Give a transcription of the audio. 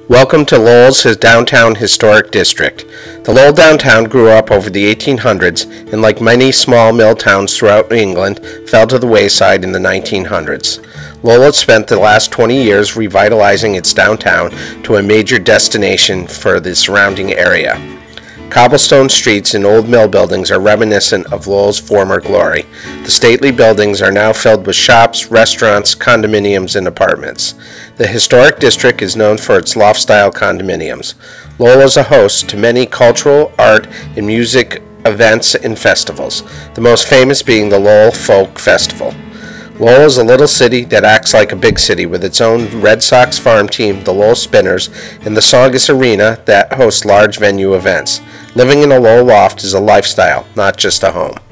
Welcome to Lowell's Downtown Historic District. The Lowell downtown grew up over the 1800s and, like many small mill towns throughout New England, fell to the wayside in the 1900s. Lowell has spent the last 20 years revitalizing its downtown to a major destination for the surrounding area. Cobblestone streets and old mill buildings are reminiscent of Lowell's former glory. The stately buildings are now filled with shops, restaurants, condominiums, and apartments. The historic district is known for its loft-style condominiums. Lowell is a host to many cultural, art, and music events and festivals, the most famous being the Lowell Folk Festival. Lowell is a little city that acts like a big city with its own Red Sox farm team, the Lowell Spinners, and the Saugus Arena that hosts large venue events. Living in a Lowell loft is a lifestyle, not just a home.